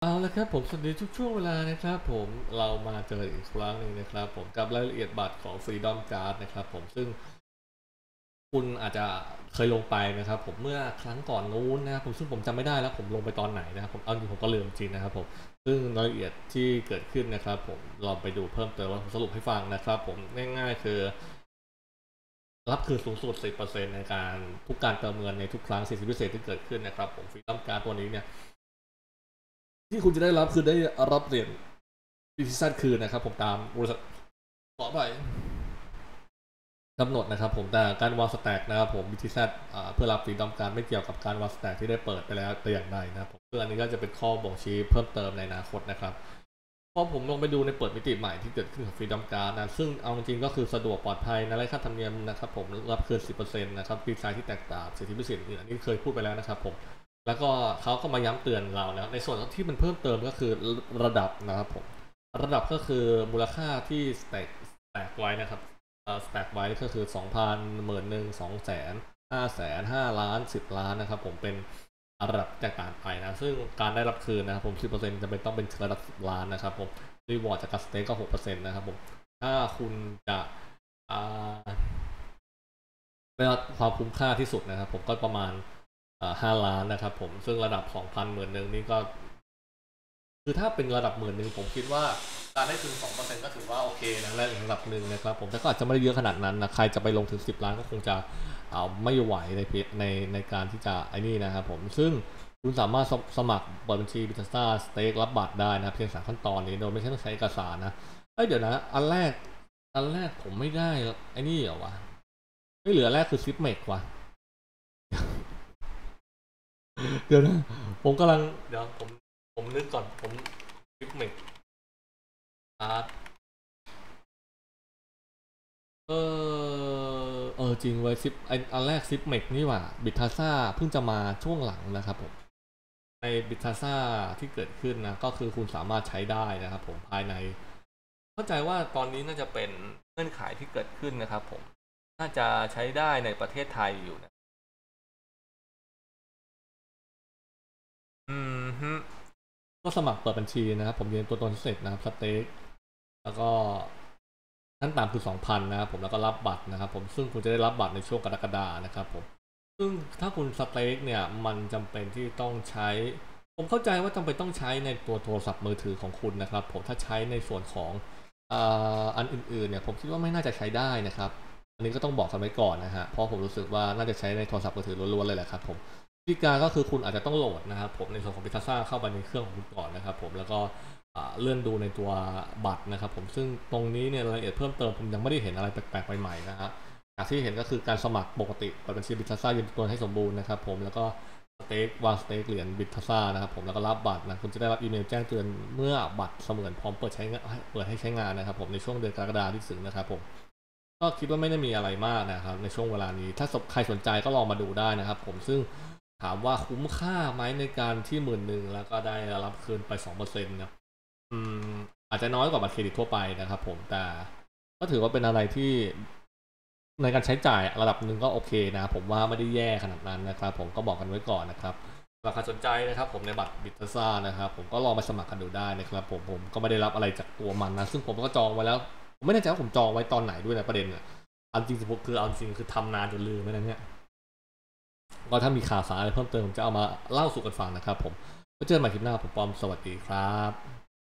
เอาละครับผมสวัสดีทุกช่วงเวลานะครับผมเรามาเจออีกครั้งหนึ่งนะครับผมกับรายละเอียดบัตรของ Freedom Card นะครับผมซึ่งคุณอาจจะเคยลงไปนะครับผมเมื่อครั้งก่อนนู้นนะครับผมซึ่งผมจำไม่ได้แล้วผมลงไปตอนไหนนะครับผมเอาจริงผมก็ลืมจริงนะครับผมซึ่งรายละเอียดที่เกิดขึ้นนะครับผมเราไปดูเพิ่มเติมว่าผมสรุปให้ฟังนะครับผมง่ายๆคือรับคืนสูงสุด 10% ในการทุกการเติมเงินในทุกครั้งสิทธิพิเศษที่เกิดขึ้นนะครับผม Freedom Card ตัวนี้เนี่ยที่คุณจะได้รับคือได้รับเหรียญ ดิจิซันคืนนะครับผมตามบริษัทขอไปกำหนดนะครับผมแต่การวางสแต็กนะครับผมดิจิซันเพื่อรับฟรีดอมการไม่เกี่ยวกับการวางสแต็กที่ได้เปิดไปแล้วแต่อย่างใดนะครับผมซึ่งอันนี้ก็จะเป็นข้อบ่งชี้เพิ่มเติมในอนาคตนะครับพอผมลงไปดูในเปิดมิติใหม่ที่เกิดขึ้นของฟรีดอมการนะซึ่งเอาจริงก็คือสะดวกปลอดภัยนะไร้ค่าธรรมเนียมนะครับผมรับคืน 10% นะครับฟรีไซน์ที่แตกต่างสิทธิพิเศษอื่นอันนี้เคยพูดไปแล้วนะครับผมแล้วก็เขาก็มาย้ำเตือนเรานะในส่วนที่มันเพิ่มเติมก็คือระดับนะครับผม ระดับก็คือมูลค่าที่สแต็กไว้นะครับสแต็กไว้ก็คือ2,00010,000 200,000 500,000 5,000,000 10,000,000นะครับผมเป็นระดับแตกต่างไปนะซึ่งการได้รับคืนนะครับผม 10% จะเป็นต้องเป็นระดับ10,000,000นะครับผมรีวอร์ดจากการสเต็กก็ 6% นะครับผมถ้าคุณจะได้รับความคุ้มค่าที่สุดนะครับผมก็ประมาณ5,000,000นะครับผมซึ่งระดับ2,000 10,000นี่ก็ คือถ้าเป็นระดับ10,000ผมคิดว่าการได้ถึง2%ก็ถือว่าโอเคนะและระดับหนึ่งนะครับผมแต่ก็อาจจะไม่ได้เยอะขนาดนั้นนะใครจะไปลงถึง10 ล้านก็คงจะไม่ไหวในการที่จะไอ้นี่นะครับผมซึ่งคุณสามารถสมัครเปิดบัญชีบิตซ่าสเต็กรับบัตรได้นะเพียง3 ขั้นตอนนี้โดยไม่ต้องใช้เอกสารนะเดี๋ยวนะอันแรกผมไม่ได้ไอ้นี่เหรอวะไม่เหลือแรกคือซิปเมกว่ะเดี๋ยวนะผมกำลังเดี๋ยวผมนึกก่อนผมซิปเมกอาร์ต เอจริงไว้ซิปอันแรกซิปเมกนี่หว่าบิทาซ่าเพิ่งจะมาช่วงหลังนะครับผมในบิทาซ่าที่เกิดขึ้นนะก็คือคุณสามารถใช้ได้นะครับผมภายในเข้าใจว่าตอนนี้น่าจะเป็นเงื่อนไขที่เกิดขึ้นนะครับผมน่าจะใช้ได้ในประเทศไทยอยู่นะอืมฮึก็สมัครเปิดบัญชีนะครับผมยืนตัวตนเสร็จนะครับสเต็กแล้วก็ขั้นต่ำคือ2,000นะครับผมแล้วก็รับบัตรนะครับผมซึ่งคุณจะได้รับบัตรในช่วงกรกฎานะครับผม ซึ่งถ้าคุณสเต็กเนี่ยมันจำเป็นที่ต้องใช้ผมเข้าใจว่าจำเป็นต้องใช้ในตัวโทรศัพท์มือถือของคุณนะครับผมถ้าใช้ในส่วนของอันอื่นๆเนี่ยผมคิดว่าไม่น่าจะใช้ได้นะครับอันนี้ก็ต้องบอกกันไว้ก่อนนะฮะเพราะผมรู้สึกว่าน่าจะใช้ในโทรศัพท์มือถือล้วนๆเลยแหละครับผมวิธีการก็คือคุณอาจจะต้องโหลดนะครับผมในส่วนของ Picasa เข้าไปในเครื่องของคุณก่อนนะครับผมแล้วก็เลื่อนดูในตัวบัตรนะครับผมซึ่งตรงนี้เนี่ยรายละเอียดเพิ่มเติมผมยังไม่ได้เห็นอะไรแปลกๆใหม่ๆนะฮะ จากที่เห็นก็คือการสมัครปกติเปิดบัญชีบิตทัสซ่ายืนตัวให้สมบูรณ์นะครับผมแล้วก็สเต็กวางสเต็กเหรียญบิตทัสซ่านะครับผมแล้วก็รับบัตรนะคุณจะได้รับอีเมลแจ้งเตือนเมื่อบัตรเสมือนพร้อมเปิดให้ใช้งานนะครับผมในช่วงเดือนกรกฎาคมที่ถึงนะครับผมก็คิดว่าไม่ได้มีอะไรมากนะครับในช่วงเวลานี้ถ้าใครสนใจก็ลองมาดูได้นะครับผมซึ่งถามว่าคุ้มค่าไหมในการที่10,000แล้วก็ได้รับคืนไป2%นะอืมอาจจะน้อยกว่าบัตรเครดิตทั่วไปนะครับผมแต่ก็ถือว่าเป็นอะไรที่ ในการใช้จ่ายระดับหนึ่งก็โอเคนะผมว่าไม่ได้แย่ขนาดนั้นนะครับผมก็บอกกันไว้ก่อนนะครับราคาสนใจนะครับผมในบัตรบิตซ่านะครับผมก็ลองไปสมัครกันดูได้นะครับผมก็ไม่ได้รับอะไรจากตัวมันนะซึ่งผมก็จองไว้แล้วผมไม่แน่ใจว่าผมจองไว้ตอนไหนด้วยนะประเด็นอ่ะเอาจริงคือเอาจริงคือทำนานจนลืมไปแล้วเนี่ยก็ถ้ามีข่าวสารอะไรเพิ่มเติมผมจะเอามาเล่าสู่กันฟังนะครับผมไว้เจอกันใหม่คลิปหน้าผมปอมสวัสดีครับ